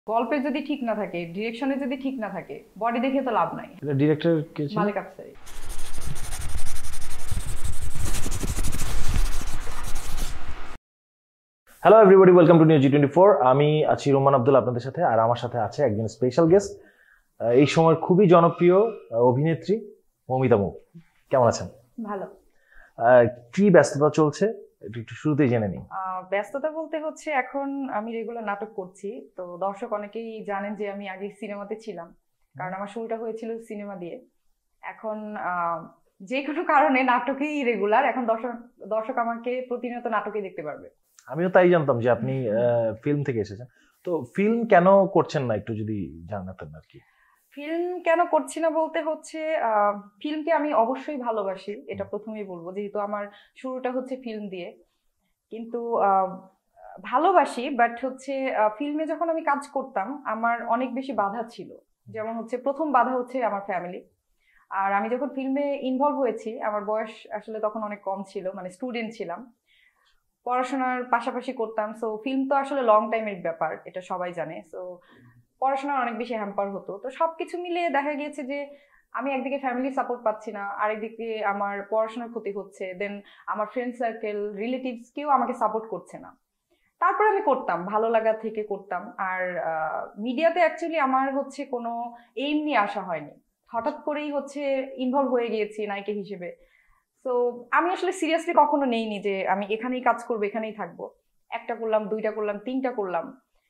গল্পে যদি ঠিক না থাকে, ডিরেকশনে যদি ঠিক না থাকে, বডি দেখে তো লাভ নাই। এটা ডিরেক্টর কে ছিল? Malek Afsari. Hello everybody, welcome to newsg24। আমি আছি রুম্মান আব্দুল্লাহ আপনাদের সাথে, আর আমার সাথে আছে একজন স্পেশাল গেস্ট, এই সময়ের খুবই জনপ্রিয় অভিনেত্রী মৌমিতা মৌ। কেমন আছেন? ভালো। কি ব্যস্ততা চলছে একটু শুরুতেই জেনে নিই। ব্যস্ততা বলতে হচ্ছে এখন আমি রেগুলার নাটক করছি, তো দর্শক অনেকেই জানেন যে আমি আগে সিনেমাতে ছিলাম, কারণ আমার শুরুটা হয়েছিল সিনেমা দিয়ে। এখন যে কোনো কারণে নাটকেই রেগুলার, এখন দর্শক দর্শক আমাকে প্রতিনিয়ত নাটকেই দেখতে পারবে। আমিও তাই জানতাম যে আপনি ফিল্ম থেকে এসেছেন, তো ফিল্ম কেন করছেন না একটু যদি জানাতেন আর কি। ফিল্ম কেন করছি না বলতে হচ্ছে ফিল্মকে আমি অবশ্যই ভালোবাসি, এটা প্রথমেই বলবো, যেহেতু আমার শুরুটা হচ্ছে ফিল্ম দিয়ে। কিন্তু ভালোবাসি, বাট হচ্ছে ফিল্মে যখন আমি কাজ করতাম আমার অনেক বেশি বাধা ছিল। যেমন হচ্ছে প্রথম বাধা হচ্ছে আমার ফ্যামিলি। আর আমি যখন ফিল্মে ইনভলভ হয়েছি আমার বয়স আসলে তখন অনেক কম ছিল, মানে স্টুডেন্ট ছিলাম, পড়াশোনার পাশাপাশি করতাম। সো ফিল্ম তো আসলে লং টাইমের ব্যাপার, এটা সবাই জানে। সো পড়াশোনার অনেক বেশি হ্যাম্পার হতো, তো সবকিছু মিলিয়ে দেখা গিয়েছে যে আমি একদিকে ফ্যামিলি সাপোর্ট পাচ্ছি না, আরেকদিকে আমার পড়াশোনার ক্ষতি হচ্ছে, দেন আমার ফ্রেন্ড সার্কেল, রিলেটিভস কেউ আমাকে সাপোর্ট করছে না। তারপর আমি করতাম, ভালো লাগা থেকে করতাম। আর মিডিয়াতে অ্যাকচুয়ালি আমার হচ্ছে কোনো এইম নিয়ে আসা হয়নি, হঠাৎ করেই হচ্ছে ইনভলভ হয়ে গিয়েছি নায়িকা হিসেবে। তো আমি আসলে সিরিয়াসলি কখনো নেইনি যে আমি এখানেই কাজ করবো, এখানেই থাকবো। একটা করলাম, দুইটা করলাম, তিনটা করলাম,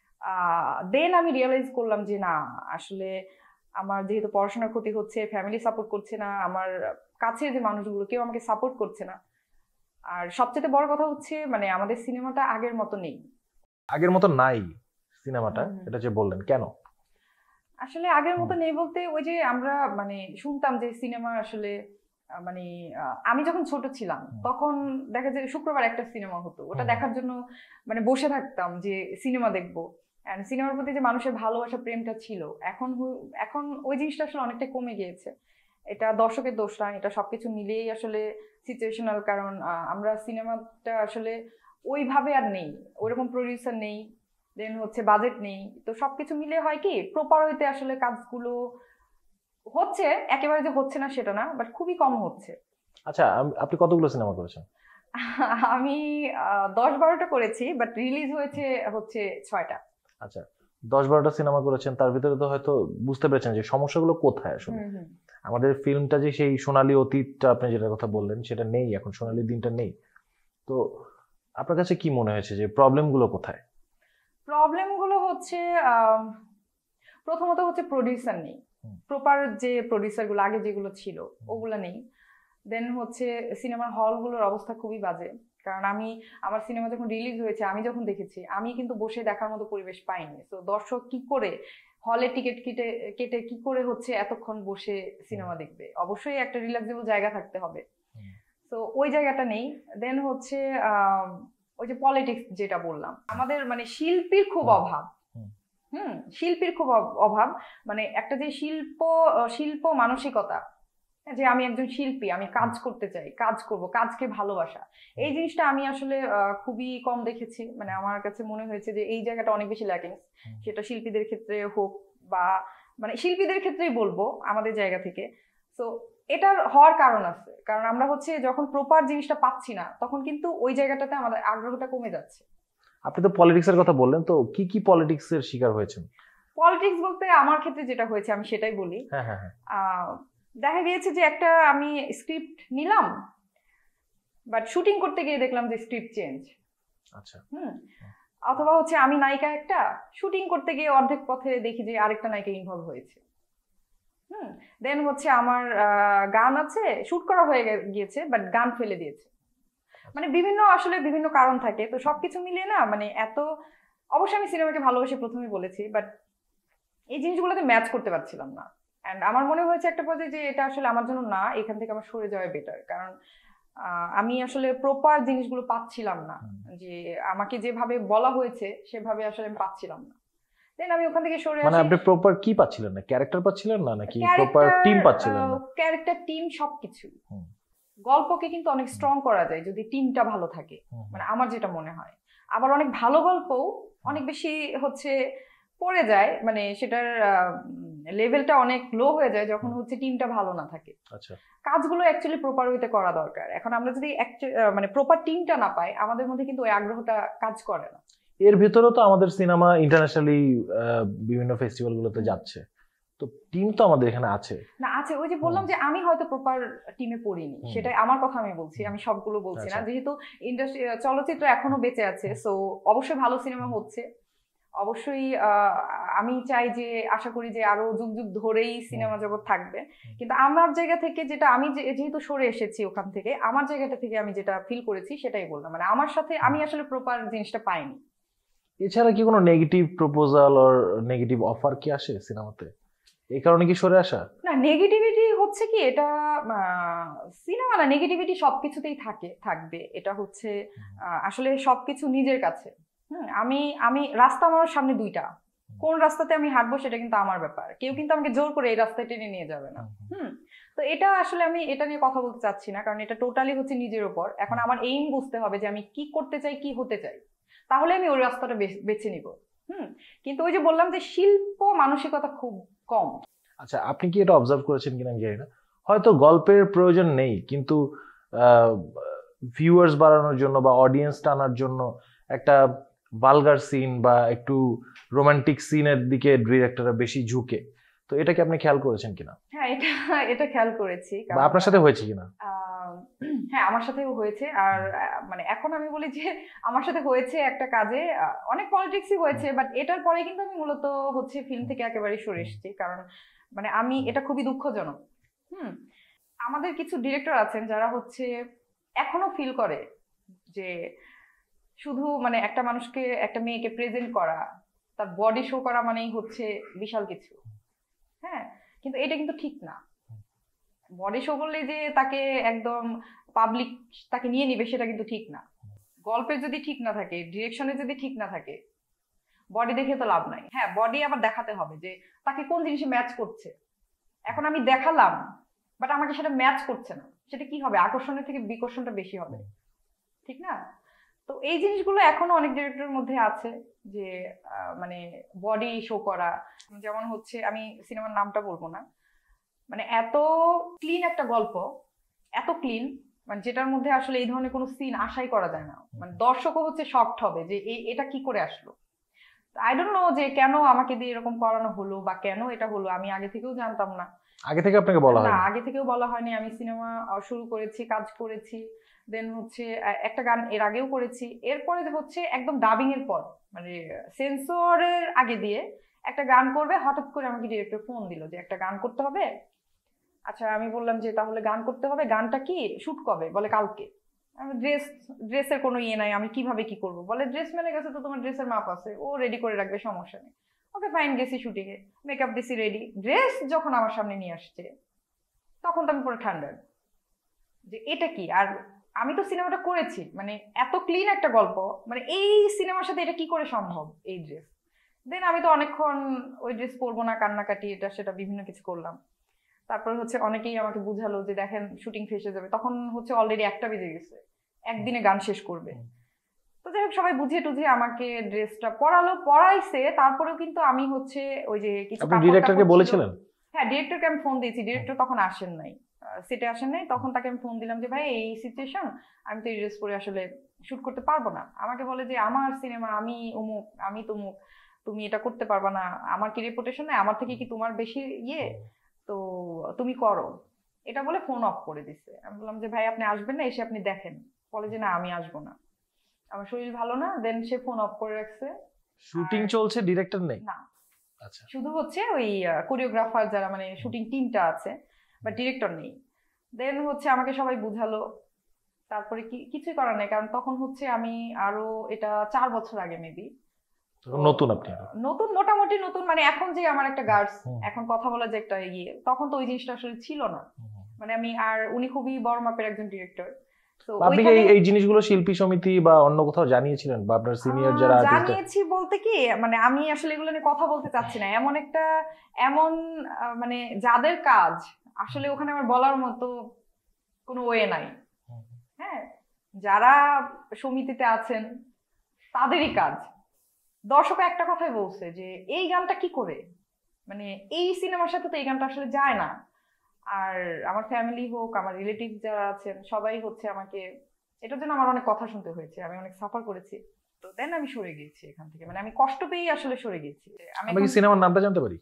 দেন আমি রিয়েলাইজ করলাম যে না, আসলে আমার যেহেতু পড়াশোনার ক্ষতি হচ্ছে, ফ্যামিলি সাপোর্ট করছে না, আমার কাছের যে মানুষগুলো কেউ আমাকে সাপোর্ট করছে না। আর সবচেয়ে বড় কথা হচ্ছে মানে আমাদের সিনেমাটা আগের মতো নেই। আগের মতো নাই সিনেমাটা, এটা যে বললেন কেন? আসলে আগের মতো নেই বলতে ওই যে আমরা মানে শুনতাম যে সিনেমা আসলে মানে আমি যখন ছোট ছিলাম তখন দেখা যায় শুক্রবার একটা সিনেমা হতো, ওটা দেখার জন্য মানে বসে থাকতাম যে সিনেমা দেখবো। এন্ড সিনেমার প্রতি যে মানুষের ভালোবাসা, প্রেমটা ছিল, এখন এখন ওই জিনিসটা আসলে অনেকটা কমে গিয়েছে। এটা দর্শকের দোষ না, এটা সবকিছু মিলিয়েই আসলে সিচুয়েশনাল। কারণ আমরা সিনেমাটা আসলে ওইভাবে আর নেই, ওইরকম প্রডিউসার নেই, দেন হচ্ছে বাজেট নেই, তো সবকিছু মিলে হয় কি প্রপার হইতে আসলে কাজগুলো হচ্ছে, একেবারে যে হচ্ছে না সেটা না, বাট খুবই কম হচ্ছে। আচ্ছা, আপনি কতগুলো সিনেমা করেছেন? আমি 10-12টা করেছি, বাট রিলিজ হয়েছে হচ্ছে 6টা। আচ্ছা, 10-12টা সিনেমা করেছেন, তার ভিতরে তো হয়তো বুঝতে পেরেছেন যে সমস্যাগুলো কোথায় আসলে। আমাদের ফিল্মটা যে সেই সোনালী অতীতটা আপনি যেটার কথা বললেন সেটা নেই, এখন সোনালী দিনটা নেই। তো আপনার কাছে কি মনে হয়েছে যে প্রবলেমগুলো কোথায়? প্রবলেমগুলো হচ্ছে প্রথমত হচ্ছে প্রডিউসার নেই, প্রপার যে প্রডিউসারগুলো আগে যেগুলো ছিল ওগুলো নেই। দেন হচ্ছে সিনেমার হলগুলোর অবস্থা খুবই বাজে, কারণ আমি আমার সিনেমা যখন রিলিজ হয়েছে আমি যখন দেখেছি আমি কিন্তু বসে দেখার মতো পরিবেশ পাইনি। তো দর্শক কি করে হলে টিকিট কেটে কেটে কি করে হচ্ছে এতক্ষণ বসে সিনেমা দেখবে? অবশ্যই একটা রিল্যাক্সেবল জায়গা থাকতে হবে, তো ওই জায়গাটা নেই। দেন হচ্ছে ওই যে পলিটিক্স যেটা বললাম, আমাদের মানে শিল্পীর খুব অভাব। শিল্পীর খুব অভাব, মানে একটা যে শিল্প মানসিকতা, যে আমি একজন শিল্পী, আমি কাজ করতে চাই, কাজ করব, কাজকে ভালোবাসা, এই জিনিসটা আমি আসলে খুবই কম দেখেছি। মানে আমার কাছে মনে হয়েছে যে এই জায়গাটা অনেক বেশি ল্যাকিং, সেটা শিল্পীদের ক্ষেত্রে হোক বা মানে শিল্পীদের ক্ষেত্রেই বলবো আমাদের জায়গা থেকে। তো এটার হওয়ার কারণ আছে, কারণ আমরা হচ্ছে যখন প্রপার জিনিসটা পাচ্ছি না তখন কিন্তু ওই জায়গাটাতে আমাদের আগ্রহটা কমে যাচ্ছে। আপনি তো পলিটিক্সের কথা বললেন, তো কি কি পলিটিক্সের শিকার হয়েছেন? পলিটিক্স বলতে আমার ক্ষেত্রে যেটা হয়েছে আমি সেটাই বলি। দেখা গিয়েছে যে একটা আমি স্ক্রিপ্ট নিলাম, বাট শুটিং করতে গিয়ে দেখলাম যে স্ক্রিপ্ট চেঞ্জ। আচ্ছা। অথবা হচ্ছে আমি নায়িকা, একটা শুটিং করতে গিয়ে অর্ধেক পথে দেখি যে আরেকটা নায়িকা ইনভলভ হয়েছে। দেন হচ্ছে আমার গান আছে, শুট করা হয়ে গিয়েছে, বাট গান ফেলে দিয়েছে। মানে বিভিন্ন আসলে বিভিন্ন কারণ থাকে, তো সবকিছু মিলিয়ে না মানে এত, অবশ্যই আমি সিনেমাকে ভালোবাসি প্রথমেই বলেছি, বাট এই জিনিসগুলোতে ম্যাচ করতে পারছিলাম না। অ্যান্ড আমার মনে হয়েছে একটা পর্যায়ে যে এটা আসলে আমার জন্য না, এখান থেকে আমার সরে যাওয়া বেটার, কারণ আমি আসলে প্রপার জিনিসগুলো পাচ্ছিলাম না, যে আমাকে যেভাবে বলা হয়েছে সেভাবে আসলে আমি পাচ্ছিলাম না। দেন আমি ওখান থেকে সরে আসি। মানে আপনি প্রপার কি পাচ্ছিলেন না? ক্যারেক্টার পাচ্ছিলেন না নাকি প্রপার টিম পাচ্ছিলেন না? ক্যারেক্টার, টিম, সবকিছু। গল্পকে কিন্তু অনেক স্ট্রং করা যায় যদি টিমটা ভালো থাকে, মানে আমার যেটা মনে হয়। আবার অনেক ভালো গল্পও অনেক বেশি হচ্ছে পড়ে যায়, মানে সেটার লেভেলটা অনেক লো হয়ে যায় যখন হচ্ছে টিমটা ভালো না থাকে। আচ্ছা, কাজগুলো অ্যাকচুয়ালি প্রপার ওয়েতে করা দরকার। এখন আমরা যদি মানে প্রপার টিমটা না পাই, আমাদের মধ্যে কিন্তু ওই আগ্রহটা কাজ করে না। এর ভিতরেও তো আমাদের সিনেমা ইন্টারন্যাশনালি বিভিন্ন ফেস্টিভ্যাল গুলোতে যাচ্ছে, তো টিম তো আমাদের এখানে আছে না, আছে। ওই যে বললাম যে আমি হয়তো প্রপার টিমে পড়িনি, সেটাই আমার কথা আমি বলছি, আমি সবগুলো বলছি না। যেহেতু ইন্ডাস্ট্রি চলচ্চিত্র এখনো বেঁচে আছে, সো অবশ্যই ভালো সিনেমা হচ্ছে। অবশ্যই আমি চাই যে, আশা করি যে আরো যুগ যুগ ধরেই সিনেমা জগৎ থাকবে। কিন্তু আমার জায়গা থেকে যেটা, আমি যেহেতু সরে এসেছি ওখান থেকে, আমার জায়গাটা থেকে আমি যেটা ফিল করেছি সেটাই বললাম। মানে আমার সাথে আমি আসলে প্রপার জিনিসটা পাইনি। এছাড়া কি কোনো negative proposal or negative offer কি আসে সিনেমাতে, এই কারণে কি সরে আসা? না, নেগেটিভিটি হচ্ছে কি, এটা সিনেমা না, নেগেটিভিটি সবকিছুতেই থাকবে। এটা হচ্ছে আসলে সবকিছু নিজের কাছে। আমি আমি রাস্তা আমার সামনে দুইটা, কোন রাস্তাতে আমি হাঁটবো সেটা কিন্তু আমার ব্যাপার। কেউ কিন্তু আমাকে জোর করে এই রাস্তায় টেনে নিয়ে যাবে না। তো এটা আসলে আমি এটা নিয়ে কথা বলতে চাচ্ছি না, কারণ এটা টোটালি হচ্ছে নিজের উপর। এখন আমার এইম বুঝতে হবে যে আমি কি করতে চাই, কি হতে চাই, তাহলে আমি ওই রাস্তাটা বেছে নিব। কিন্তু ওই যে বললাম যে শিল্প মানসিকতা খুব কম। আচ্ছা, আপনি কি এটা অবজার্ভ করেছেন কিনা আমি জানি না, হয়তো গল্পের প্রয়োজন নেই, কিন্তু ভিউয়ার্স বাড়ানোর জন্য বা অডিয়েন্স টানার জন্য একটা ভালগার সিন বা একটু রোমান্টিক সিনের দিকে ডিরেক্টররা বেশি ঝুঁকে, তো এটা কি আপনি খেয়াল করেছেন কিনা? হ্যাঁ, এটা খেয়াল করেছি। বা আপনার সাথে হয়েছে কিনা? হ্যাঁ, আমার সাথেও হয়েছে। আর মানে এখন আমি বলি যে আমার সাথে হয়েছে একটা কাজে, অনেক পলিটিক্সই হয়েছে, বাট এটার পরে কিন্তু আমি মূলত হচ্ছে ফিল্ম থেকে একেবারে সরে এসেছি। কারণ মানে আমি, এটা খুবই দুঃখজনক। আমাদের কিছু ডিরেক্টর আছেন যারা হচ্ছে এখনো ফিল করে যে শুধু মানে একটা মানুষকে, একটা মেয়েকে প্রেজেন্ট করা, তার বডি শো করা মানেই হচ্ছে বিশাল কিছু। হ্যাঁ, কিন্তু এটা কিন্তু ঠিক না। বডি শো করলে যে তাকে একদম পাবলিক তাকে নিয়ে নিবে, সেটা কিন্তু ঠিক না। গল্পের যদি ঠিক না থাকে, ডিরেকশনে যদি ঠিক না থাকে, বডি দেখে তো লাভ নাই। হ্যাঁ, বডি আবার দেখাতে হবে যে তাকে কোন জিনিসে ম্যাচ করছে। এখন আমি দেখালাম, বাট আমাকে সেটা ম্যাচ করছে না, সেটা কি হবে? আকর্ষণের থেকে বিকর্ষণটা বেশি হবে, ঠিক না? তো এই জিনিসগুলো এখনো অনেক ডিরেক্টরের মধ্যে আছে, যে মানে বডি শো করা। যেমন হচ্ছে, আমি সিনেমার নামটা বলবো না, মানে এত ক্লিন একটা গল্প, এত ক্লিন, মানে যেটার মধ্যে আসলে এই ধরনের কোনো সিন আশাই করা যায় না। মানে দর্শকও হচ্ছে শকড হবে যে এটা কি করে আসলো। আই ডোন্ট নো যে কেন আমাকে দিয়ে এরকম করানো হলো বা কেন এটা হলো, আমি আগে থেকেও জানতাম না। আগে থেকে আপনাকে বলা হয় না, না? আগে থেকেও বলা হয়নি। আমি সিনেমা শুরু করেছি, কাজ করেছি, দেন হচ্ছে একটা গান এর আগেও করেছি। এরপরে হচ্ছে একদম ডাবিং এর পর, মানে সেন্সরের আগে দিয়ে একটা গান করবে, হঠাৎ করে আমাকে ডিরেক্টর ফোন দিল যে একটা গান করতে হবে। আচ্ছা, আমি বললাম যে তাহলে গান করতে হবে, গানটা কি, শুট কবে? বলে কালকে। আমি ড্রেসের কোনো ইয়ে নাই, আমি কিভাবে কি করব? বলে ড্রেস মেলে গেছে, তো তোমার ড্রেসের মাপ আছে, ও রেডি করে রাখবে, সমস্যা নেই। ওকে ফাইন, গেছি শুটিং এ, মেকআপ দিছি, রেডি। ড্রেস যখন আমার সামনে নিয়ে আসছে, তখন তো আমি পুরো ঠান্ডা, যে এটা কি। আর আমি তো সিনেমাটা করেছি, মানে এত ক্লিন একটা গল্প, মানে এই সিনেমার সাথে এটা কি করে সম্ভব, এই ড্রেস? দেন আমি তো অনেকক্ষণ ওই ড্রেস পরবো না, কান্নাকাটি, এটা সেটা বিভিন্ন কিছু করলাম। তারপর হচ্ছে অনেকেই আমাকে বুঝালো যে দেখেন শুটিং ফেসে যাবে, তখন হচ্ছে অলরেডি 1টা বেজে গেছে, একদিনে গান শেষ করবে। তো যাই হোক, সবাই বুঝিয়ে টুঝিয়ে আমাকে ড্রেসটা পরাইছে। তারপরেও কিন্তু আমি হচ্ছে ওই যে কিছু আপনি ডিরেক্টরকে বলেছিলেন? হ্যাঁ, ডিরেক্টরকে আমি ফোন দিয়েছি। ডিরেক্টর তখন আসেন নাই, সেটে আসেন নাই। তখন তাকে আমি ফোন দিলাম যে ভাই, এই সিচুয়েশন, আমি তো এই ড্রেস পরে আসলে শুট করতে পারবো না। আমাকে বলে যে আমার সিনেমা, আমি অমুক, আমি তমুক, তুমি এটা করতে পারবা না, আমার কি রেপুটেশন নাই, আমার থেকে কি তোমার বেশি ইয়ে, তো তুমি করো। এটা বলে ফোন অফ করে দিছে। আমি বললাম যে ভাই আপনি আসবেন না, এসে আপনি দেখেন। বলে যে না, আমি আসবো না, আমার শরীর ভালো না। দেন সে ফোন অফ করে রাখছে। শুটিং চলছে, ডিরেক্টর নেই? না, আচ্ছা, শুধু হচ্ছে ওই কোরিওগ্রাফার যারা, মানে শুটিং টিমটা আছে, বা ডিরেক্টর নেই। দেন হচ্ছে আমাকে সবাই বুঝালো। তারপরে কিছুই করার নেই, কারণ তখন হচ্ছে আমি আরো, এটা 4 বছর আগে মেবি। নতুন আপনি? নতুন, মোটামুটি নতুন। মানে এখন যে আমার একটা গার্ডস, এখন কথা বলা যে একটা ইয়ে, তখন তো ওই জিনিসটা আসলে ছিল না। মানে আমি, আর উনি খুবই বড় মাপের একজন ডিরেক্টর। আপনি কি এই জিনিসগুলো শিল্পী সমিতি বা অন্য কোথাও জানিয়েছিলেন, বা আপনার সিনিয়র যারা আর্টিস্ট? জানিয়েছি বলতে কি, মানে আমি আসলে এগুলো নিয়ে কথা বলতে চাচ্ছি না। এমন মানে যাদের কাজ আসলে ওখানে আমার বলার মতো কোনো ওয়ে নাই। হ্যাঁ, যারা সমিতিতে আছেন তাদেরই কাজ দর্শক একটা কথাই বলছে যে এই গানটা কি করে, মানে এই সিনেমার সাথে তো এই গানটা আসলে যায় না। আর আমার ফ্যামিলি হোক, আমার রিলেটিভ যারা আছেন সবাই হচ্ছে আমাকে, এটার জন্য আমার অনেক কথা শুনতে হয়েছে, আমি অনেক সাফার করেছি। তো দেন আমি সরে গিয়েছি এখান থেকে, মানে আমি কষ্ট পেয়েই আসলে সরে গেছি। আমি কি সিনেমার নামটা জানতে পারি?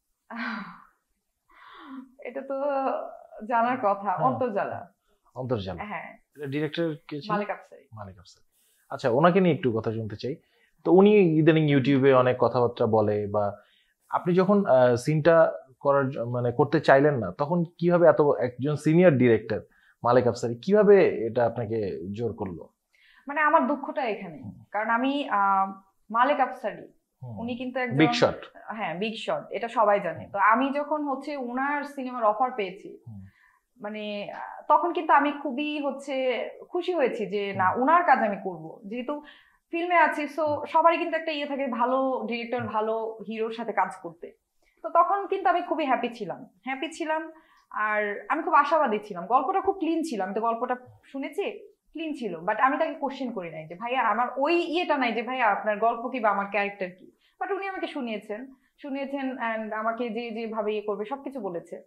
এটা তো জানার কথা, অন্তর্জালা। অন্তর্জালা, হ্যাঁ। ডিরেক্টর কে ছিল? মালেক আফসারী। মালেক আফসারী। আচ্ছা, ওনাকে নিয়ে একটু কথা শুনতে চাই। তো উনি ইদানিং ইউটিউবে অনেক কথাবার্তা বলে, বা আপনি যখন সিনটা করার মানে করতে চাইলেন না, তখন কিভাবে এত একজন সিনিয়র ডিরেক্টর মালেক আফসারী কিভাবে এটা আপনাকে জোর করলো? মানে আমার দুঃখটা এখানে, কারণ আমি মালেক আফসারী উনি কিন্তু একজন বিগ শট। হ্যাঁ, বিগ শট, এটা সবাই জানে। তো আমি যখন হচ্ছে উনার সিনেমার অফার পেয়েছি, মানে তখন কিন্তু আমি খুবই হচ্ছে খুশি হয়েছি যে না, উনার কাজ আমি করব, যেহেতু ফিল্মে আছি। সো সবারই কিন্তু একটা ইয়ে থাকে ভালো ডিরেক্টর, ভালো হিরোর সাথে কাজ করতে। তো তখন কিন্তু আমি খুবই হ্যাপি ছিলাম। আর আমি খুব আশাবাদী ছিলাম, গল্পটা খুব ক্লিন ছিল, আমি তো গল্পটা শুনেছি, ক্লিন ছিল। বাট আমি তাকে কোশ্চেন করি নাই যে ভাইয়া আমার ওই ইয়েটা নাই যে ভাইয়া আপনার গল্প কি বা আমার ক্যারেক্টার কি। বাট উনি আমাকে শুনিয়েছেন অ্যান্ড আমাকে যে যেভাবে ইয়ে করবে সবকিছু বলেছে।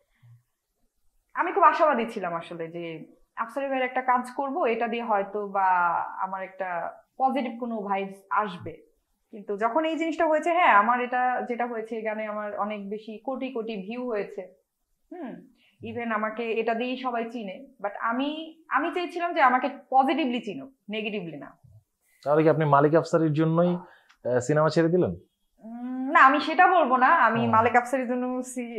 আমি খুব আশাবাদী ছিলাম আসলে যে আফসারি ভাইয়ের একটা কাজ করব, এটা দিয়ে হয়তো বা আমার একটা পজিটিভ কোনো ভাইবস আসবে। কিন্তু যখন এই জিনিসটা হয়েছে, হ্যাঁ আমার এটা যেটা হয়েছে, গানে আমার অনেক বেশি কোটি কোটি ভিউ হয়েছে। ইভেন আমাকে এটা দিয়েই সবাই চিনে। বাট আমি চেয়েছিলাম যে আমাকে পজিটিভলি চিনো, নেগেটিভলি না। তাহলে কি আপনি মালিক আফসারীর জন্যই সিনেমা ছেড়ে দিলেন? না, আমি সেটা বলবো না। আমি মালেক আফসারীর জন্য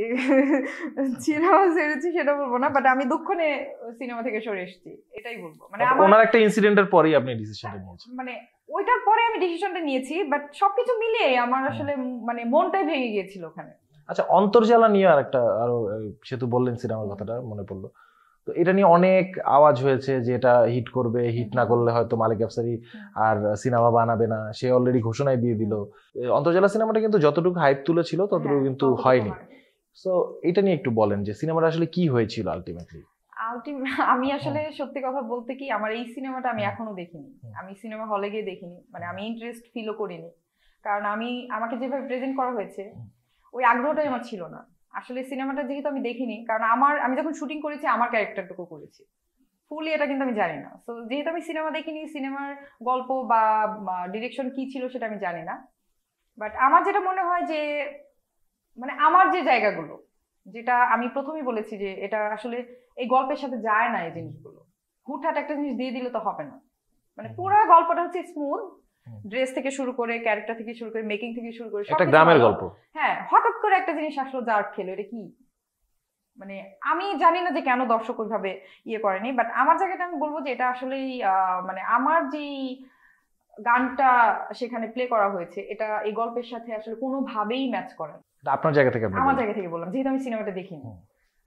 সিনেমা ছেড়েছি সেটা বলবো না, বাট আমি দুঃখ নিয়ে সিনেমা থেকে সরে এসেছি, এটাই বলবো। মানে ওনার একটা ইনসিডেন্টের পরেই আপনি ডিসিশনটা নিয়েছেন? মানে ওইটার পরে আমি ডিসিশনটা নিয়েছি, বাট সবকিছু মিলিয়ে আমার আসলে মানে মনটাই ভেঙে গিয়েছিল ওখানে। আচ্ছা, অন্তর্জালা নিয়ে আরেকটা আরো সেতু বললেন সিনেমার কথাটা মনে পড়লো। তো এটা নিয়ে অনেক আওয়াজ হয়েছে যে এটা হিট করবে, হিট না করলে হয়তো মালিক আফসারী আর সিনেমা বানাবে না, সে অলরেডি ঘোষণাই দিয়ে দিল। অন্তর্জালা সিনেমাটা কিন্তু যতটুকু হাইপ তুলেছিল ততটুকু কিন্তু হয়নি। সো এটা নিয়ে একটু বলেন যে সিনেমাটা আসলে কি হয়েছিল আলটিমেটলি। আমি আসলে সত্যি কথা বলতে কি, আমার এই সিনেমাটা আমি এখনো দেখিনি, আমি সিনেমা হলে গিয়ে দেখিনি, মানে আমি ইন্টারেস্ট ফিলও করিনি। কারণ আমাকে যেভাবে প্রেজেন্ট করা হয়েছে ওই আগ্রহটাই আমার ছিল না আসলে। সিনেমাটা যেহেতু আমি দেখিনি, কারণ আমি যখন শুটিং করেছি আমার ক্যারেক্টারটুকু করেছি, ফুলি এটা কিন্তু আমি জানি না। তো যেহেতু আমি সিনেমা দেখিনি, সিনেমার গল্প বা ডিরেকশন কি ছিল সেটা আমি জানি না। বাট আমার যেটা মনে হয় যে মানে আমার যে জায়গাগুলো, যেটা আমি প্রথমেই বলেছি যে এটা আসলে এই গল্পের সাথে যায় না, এই জিনিসগুলো হুটহাট একটা জিনিস দিয়ে দিলে তো হবে না। মানে পুরো গল্পটা হচ্ছে স্মুথ, ড্রেস থেকে শুরু করে, ক্যারেক্টার থেকে শুরু করে, মেকিং থেকে শুরু করে একটা গ্রামের গল্প। হ্যাঁ, হঠাৎ করে একটা জিনিস আসলো যার খেলো, এটা কি মানে আমি জানি না যে কেন দর্শক ওইভাবে ইয়ে করেনি। বাট আমার জায়গাটা আমি বলবো যে এটা আসলেই মানে আমার যেই গানটা সেখানে প্লে করা হয়েছে এটা এই গল্পের সাথে আসলে কোনোভাবেই ম্যাচ করে না। আপনার জায়গা থেকে? আমার জায়গা থেকে বললাম, যেহেতু আমি সিনেমাটা দেখিনি।